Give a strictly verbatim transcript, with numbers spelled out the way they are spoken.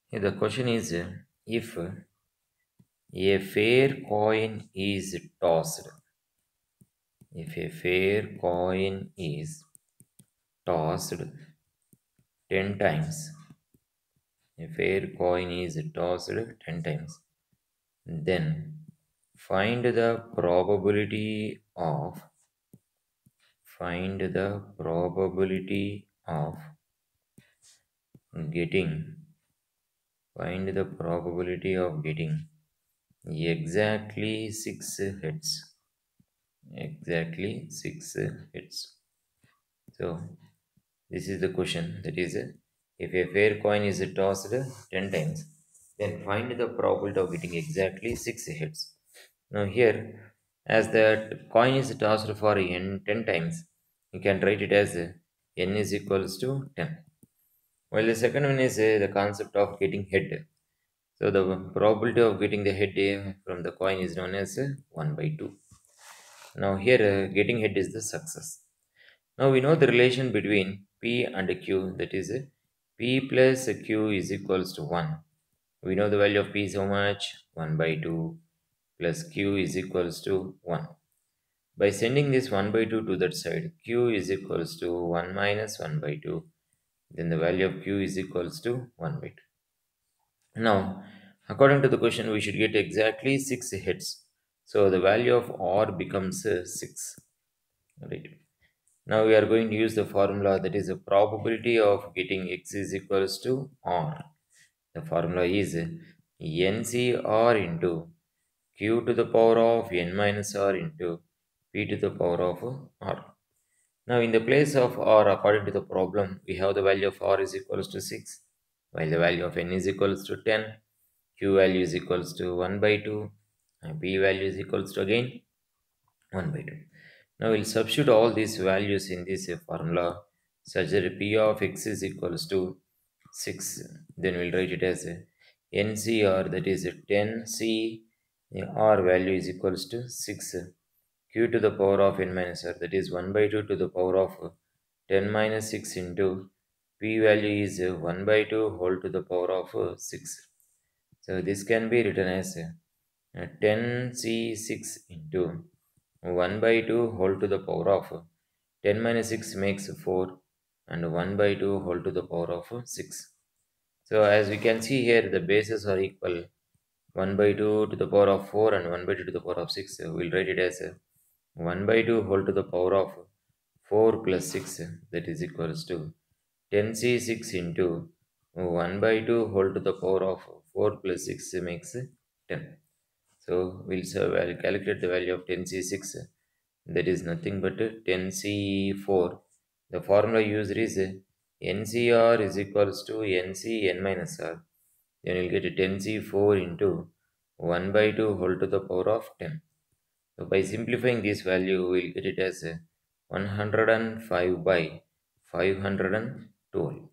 Here the question is uh, if uh, a fair coin is tossed, if a fair coin is tossed ten times, a fair coin is tossed ten times, then find the probability of find the probability of getting find the probability of getting exactly six hits. Exactly six hits. So this is the question. That is, uh, if a fair coin is tossed ten times, then find the probability of getting exactly six hits. Now here, as the coin is tossed for n ten times, you can write it as uh, n is equals to ten. While the second one is uh, the concept of getting head. So the probability of getting the head uh, from the coin is known as uh, one by two. Now here uh, getting head is the success. Now we know the relation between P and Q, that is uh, P plus Q is equals to one. We know the value of P is how much? one by two plus Q is equals to one. By sending this one by two to that side, Q is equals to one minus one by two. Then the value of Q is equals to one by two. Now, according to the question, we should get exactly six hits. So the value of R becomes uh, six. Right. Now we are going to use the formula, that is the probability of getting X is equals to R. The formula is N C R into Q to the power of N minus R into P to the power of R. Now in the place of R, according to the problem, we have the value of R is equals to six, while the value of N is equals to ten, Q value is equals to one by two, and P value is equals to again one by two. Now we'll substitute all these values in this uh, formula such that P of X is equals to six. Then we'll write it as uh, N C R, that is uh, ten C, the R value is equals to six. Q to the power of n minus r, that is one by two to the power of uh, ten minus six into P value is uh, one by two whole to the power of uh, six. So this can be written as uh, ten C six into one by two whole to the power of uh, ten minus six makes four, and one by two whole to the power of uh, six. So as we can see here, the bases are equal, one by two to the power of four and one by two to the power of six. So we'll write it as uh, one by two whole to the power of four plus six, that is equals to ten C six into one by two whole to the power of four plus six makes ten. So we'll so I'll calculate the value of ten C six, that is nothing but ten C four. The formula used is N C R is equals to N C N minus R. Then you'll get ten C four into one by two whole to the power of ten. So by simplifying this value, we'll get it as one hundred five by five hundred twelve.